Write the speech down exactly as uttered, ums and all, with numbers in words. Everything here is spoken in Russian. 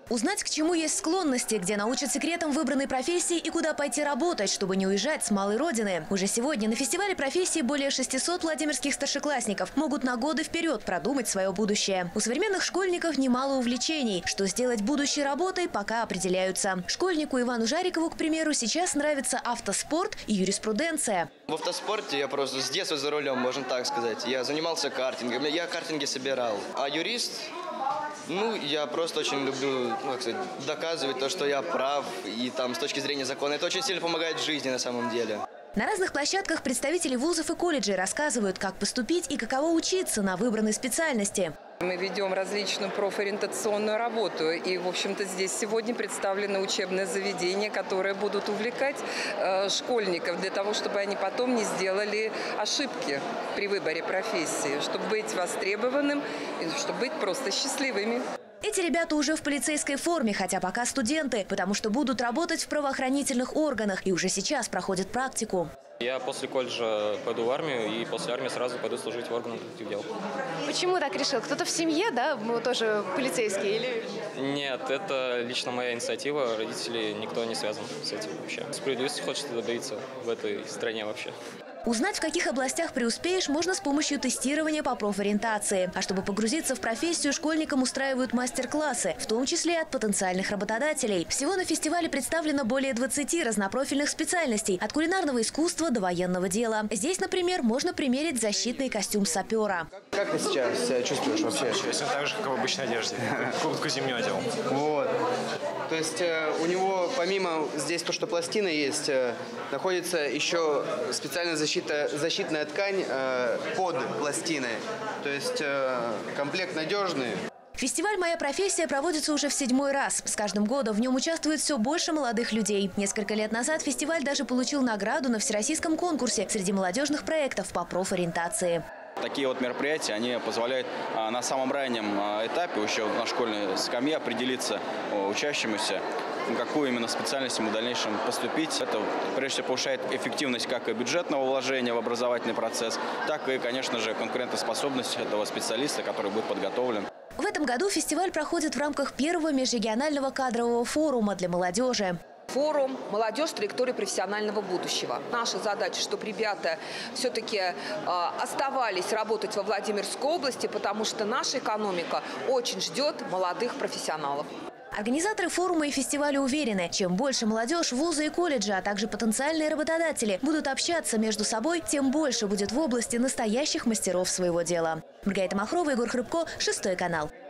Узнать, к чему есть склонности, где научат секретам выбранной профессии и куда пойти работать, чтобы не уезжать с малой родины. Уже сегодня на фестивале профессии более шестисот владимирских старшеклассников могут на годы вперед продумать свое будущее. У современных школьников немало увлечений. Что сделать будущей работой, пока определяются. Школьнику Ивану Жарикову, к примеру, сейчас нравится автоспорт и юриспруденция. В автоспорте я просто с детства за рулем, можно так сказать. Я занимался картингом, я картинги собирал. А юрист... Ну, я просто очень люблю, ну, как сказать, доказывать то, что я прав, и там с точки зрения закона это очень сильно помогает в жизни на самом деле. На разных площадках представители вузов и колледжей рассказывают, как поступить и каково учиться на выбранной специальности. Мы ведем различную профориентационную работу. И, в общем-то, здесь сегодня представлены учебные заведения, которые будут увлекать э, школьников для того, чтобы они потом не сделали ошибки при выборе профессии, чтобы быть востребованным и чтобы быть просто счастливыми. Эти ребята уже в полицейской форме, хотя пока студенты, потому что будут работать в правоохранительных органах и уже сейчас проходят практику. Я после колледжа пойду в армию и после армии сразу пойду служить в органах внутренних дел. Почему так решил? Кто-то в семье, да, тоже полицейский? Или... Нет, это лично моя инициатива. Родители, никто не связан с этим вообще. Справедливости хочется добиться в этой стране вообще. Узнать, в каких областях преуспеешь, можно с помощью тестирования по профориентации. А чтобы погрузиться в профессию, школьникам устраивают мастер-классы, в том числе от потенциальных работодателей. Всего на фестивале представлено более двадцати разнопрофильных специальностей, от кулинарного искусства до военного дела. Здесь, например, можно примерить защитный костюм сапера. Как ты сейчас себя чувствуешь вообще? Точно так же, как в обычной одежде. Куртку зимнюю одел. Вот. То есть э, у него, помимо здесь то, что пластина есть, э, находится еще специально защита, защитная ткань э, под пластиной. То есть э, комплект надежный. Фестиваль «Моя профессия» проводится уже в седьмой раз. С каждым годом в нем участвует все больше молодых людей. Несколько лет назад фестиваль даже получил награду на всероссийском конкурсе среди молодежных проектов по профориентации. Такие вот мероприятия, они позволяют а, на самом раннем а, этапе, еще на школьной скамье, определиться а, учащемуся, на какую именно специальность ему в дальнейшем поступить. Это, прежде всего, повышает эффективность как и бюджетного вложения в образовательный процесс, так и, конечно же, конкурентоспособность этого специалиста, который будет подготовлен. В этом году фестиваль проходит в рамках первого межрегионального кадрового форума для молодежи. Форум «Молодежь. Траектория профессионального будущего». Наша задача, чтобы ребята все-таки э, оставались работать во Владимирской области, потому что наша экономика очень ждет молодых профессионалов. Организаторы форума и фестиваля уверены, чем больше молодежь, вузы и колледжи, а также потенциальные работодатели будут общаться между собой, тем больше будет в области настоящих мастеров своего дела. Маргарита Махрова, Егор Хрыбко, Шестой канал.